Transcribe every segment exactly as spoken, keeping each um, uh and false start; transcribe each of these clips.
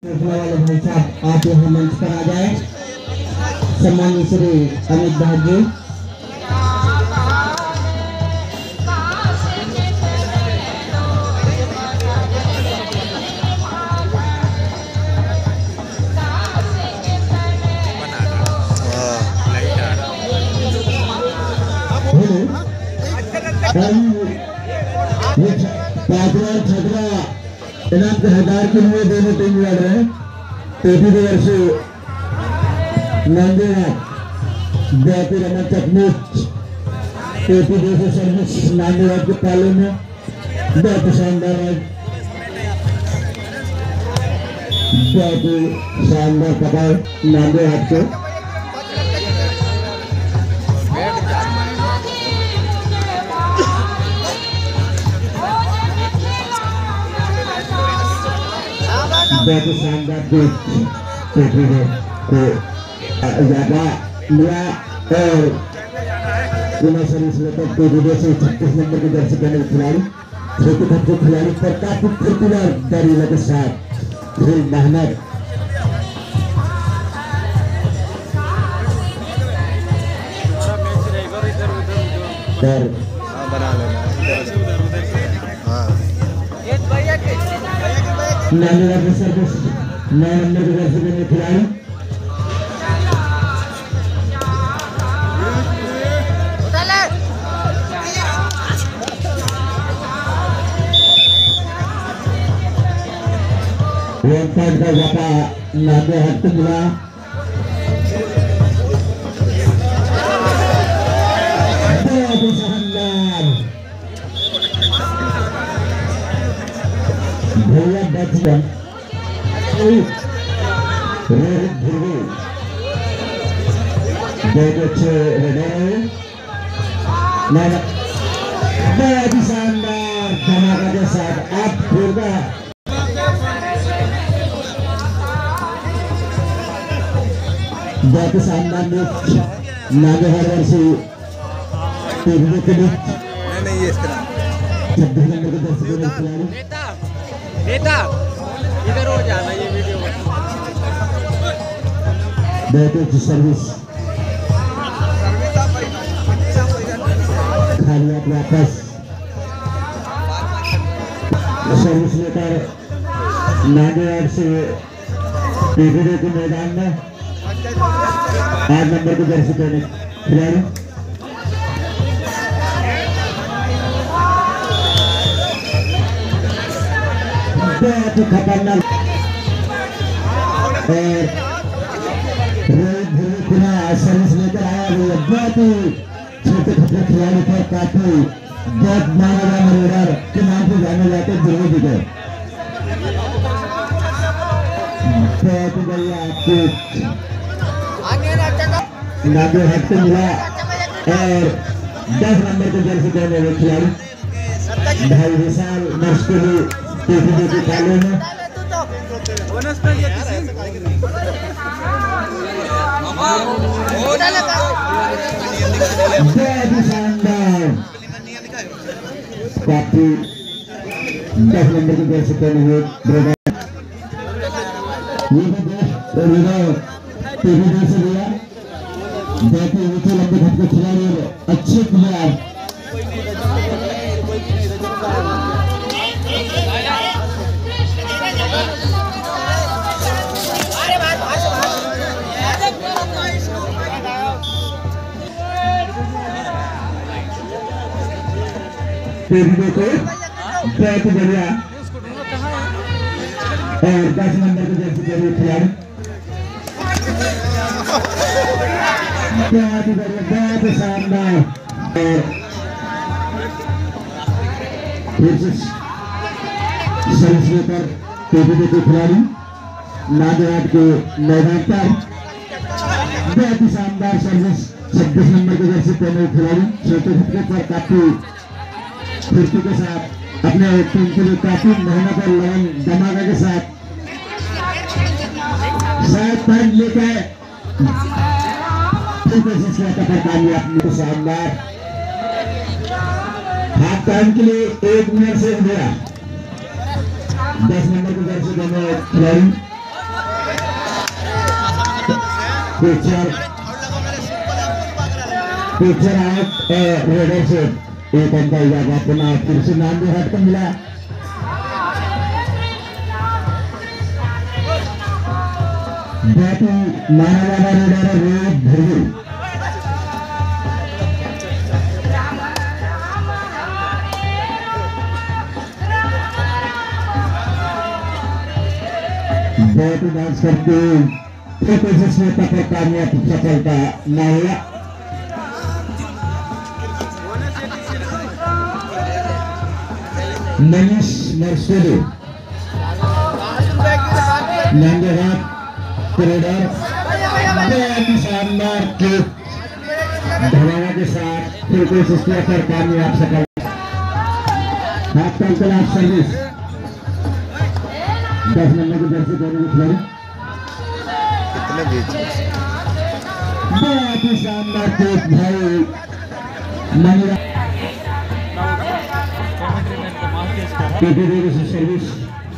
वाले भाई साहब आप यहाँ मंच पर आ जाए। सम्मानीय श्री अमित दास जी पांचवा छठवा इनाम के हजार के लिए दोनों टीम लड़ रहे हैं। पेटी दो वर्ष नांदेड़ जयपुर रमन तकनीक पेटी दो सौ सर्विस नांदेड़ के पाले में बहुत शानदार है। जयपुर शानदार पकड़ नांदेड़ के बहुत शानदार पेटी को ज्यादा मिला और पुनः सर्विस लेकर पेटी से छत्तीस नंबर के दर्शक बने खिलाड़ी छोटे छोटे खिलाड़ी पर काफी फुर्तीला दरीला के साथ फिर मेहनत कर बना लेना नांदेड़ के सर्विस नौ नंबर के दर्शक बने खिलाड़ी वन पॉइंट का जाता नांदेड़ हट मिला। भैया बचपन रोहित ध्रुवी बहुत अच्छे बहुत ही शानदार धमाका के साथ आप होगा बहुत ही शानदार नागे हर वर्ष टीवी के बीच छब्बीस नंबर के दर्शकों ने खिलाड़ी नेता इधर हो जाना ये वीडियो में बहुत अच्छी सर्विस खाली आप वापस सर्विस लेकर नांदेड़ से टीवी के मैदान में आठ नंबर के दर्शकों ने खिलाड़ी बहुत ही खतरनाक और रोहित ध्रुवी पुनः सर्विस लेकर आया हुआ बहुत ही छोटे छोटे खिलाड़ी पर काफी बहुत माना जाना रेडर के नाम से जाने जाते ध्रुवी जी को बहुत ही बढ़िया आपको नांदेड़ हट को मिला और दस नंबर के दर्शकों ने खिलाड़ी ढाई विशाल नर्स के लिए पेटी के पाले में शानदार काफी दस नंबर के दर्शकों ने टीवी से लिया जाते ऊंचे लंबे घट के खिलाड़ी अच्छे प्लेयर टीवी को बहुत बढ़िया और दस नंबर के जैसे जरूर खिलाड़ी बहुत ही बढ़िया बहुत शानदार और फिर से सर्विस लेकर टीवी के खिलाड़ी नांदेड़ के मैदान पर बहुत ही शानदार सर्विस छब्बीस नंबर के जैसे पहले खिलाड़ी छोटे छोटे पर काफी फुर्ती के साथ अपने टीम के लिए काफी मेहनत और लगन धमाका के साथ शायद पॉइंट लेकर कोशिश अपने शानदार हाफ टाइम के लिए एक मिनट से गया दस नंबर के दर्शकों में खिलाड़ी पिक्चर पिक्चर आउट रेडर से एक अंक इजाफा पुनः फिर से नाम भी हट को मिला। बैटिंग माना वाला रेडर रोहित भर्गू बैटिंग डांस करके फिर कोशिश में पर कामयाब सफलता न हुआ। मनीष मर्सोले नांगेहाट रेडर बहुत ही शानदार किक धमाका के साथ फिर कोशिश किया पर कामयाब सफलता। हाथ का इंकलाब सर्विस दस नंबर की जर्सी पहने खिलाड़ी बहुत ही शानदार किक भाई मनीरा सर्विस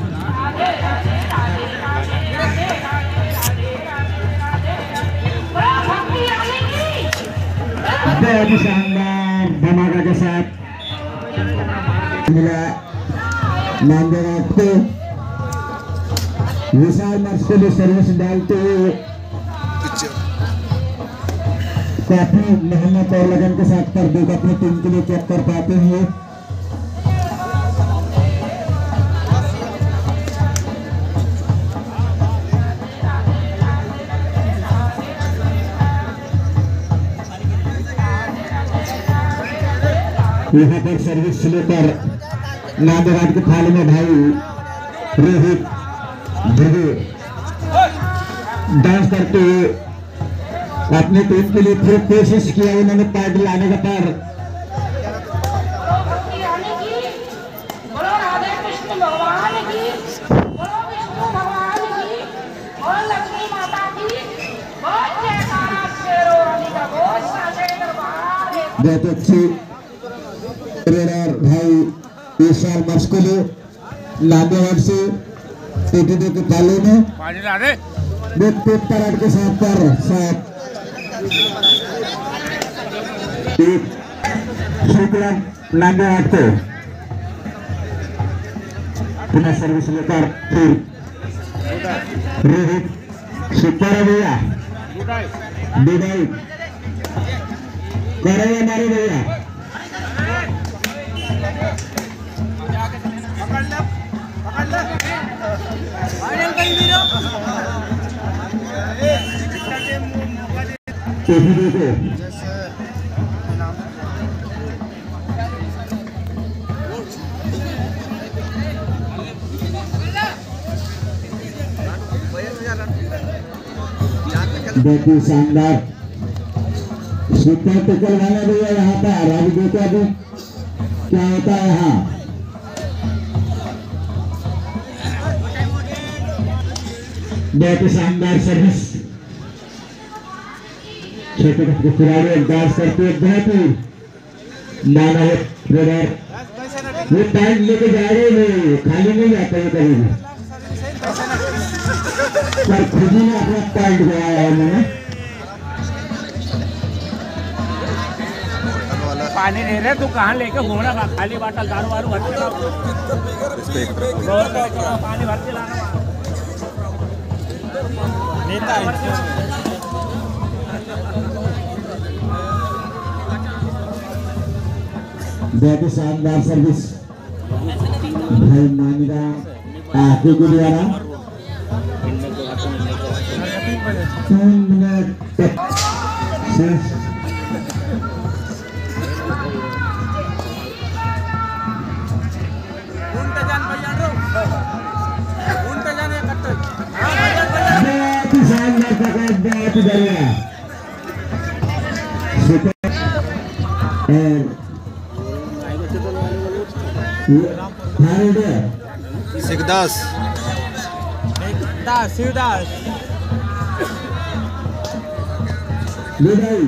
बहुत ही शानदार धमाका के साथ मिला नांदेड़ को विशाल मैच के लिए सर्विस डालते हुए काफी मेहनत और लगन के साथ कर देगा अपनी टीम के लिए चेक कर पाते हैं। यहाँ पर सर्विस लेकर नांदेड़ के थाली में भाई रोहित भर्गू डांस करते हुए अपनी टीम के लिए फिर कोशिश किया उन्होंने पैड लाने का पर बहुत अच्छी रेडर भाई विशाल मस्कुले नांदेड़ से टीटी के तालू में पेपर के साथ पर साथ शुक्ला नांदेड़ को पुनः सर्विस लेकर फिर रोहित सुपर भैया विदाई करे हमारे भैया बहुत ही शानदार सुपर टिकल वाला भी है यहाँ पर। अभी देखो अभी क्या होता है यहाँ। बहुत ही शानदार सर्विस छोटे छोटे खिलाड़ी डांस करते बहुत ही माना है रेडर वो टाइम लेके जा रहे हैं खाली नहीं जाता है कहीं भी पर खुद ही ने अपना पॉइंट गवाया है उन्होंने। पानी दे रहे तू कहाँ लेके घूमना खाली बाटल दारू वारू भर पानी भर के लाना बहुत ही शानदार सर्विस भाई मानिरा आके को द्वारा तीन मिनट तक शेष बहुत ही शानदार प्रकाश बहुत ही बढ़िया सिकदास दास शिवदास विदाई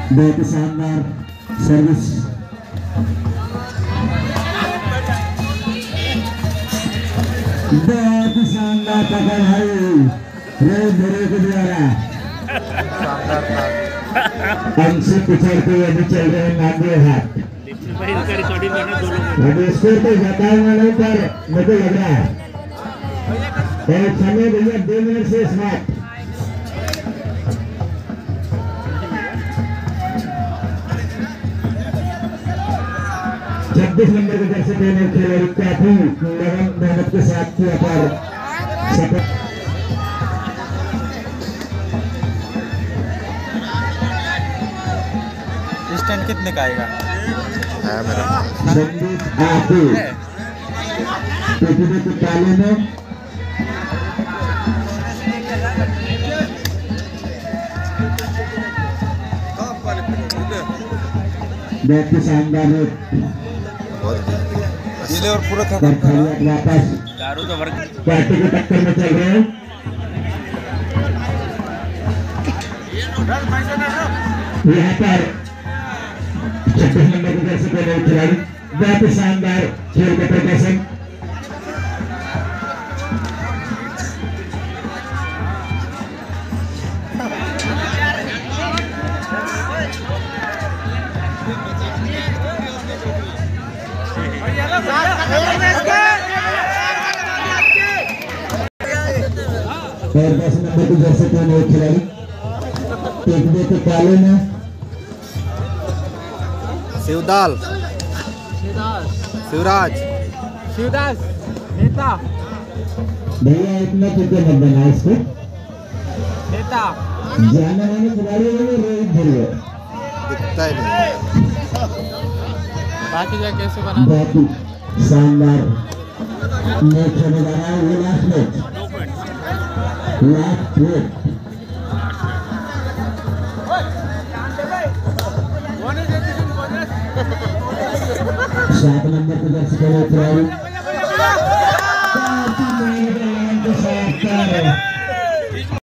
बहुत ही शानदार सर्विस। बहुत ही शानदार पकड़ है रोहित भरे के द्वारा। हमसे पिछड़ के अभी चल रहे हैं नांगे हाथ। अभी स्कोर तो बताऊंगा नहीं पर मुझे लग रहा है और समय भैया दो मिनट से समाप्त। छब्बीस नंबर के दर्शक खिलाड़ी काफी लगन मेहनत के साथ किया पर सफल। स्टैंड कितने का आएगा? है मेरा संदीप आके पेटी के ताले में बहुत ही शानदार है और पूरा था वापस पार्टी के टक्कर में चल रहे हैं। यहाँ पर छब्बीस नंबर के दर्शक के खिलाड़ी बहुत ही शानदार खेल का प्रदर्शन। और दस नंबर के जैसे कोई खिलाड़ी टेकने के काले में शिवदाल शिवराज शिवदास नेता भैया इतना क्रिकेट मत बना इसको। नेता जाने माने खिलाड़ी है रोहित भरे दिखता ही नहीं। बाकी क्या कैसे बना? बहुत ही शानदार मैच होने जा रहा है। ये लास्ट मैच लास्ट मैच सात नंबर के दर्शकों खिलाड़ी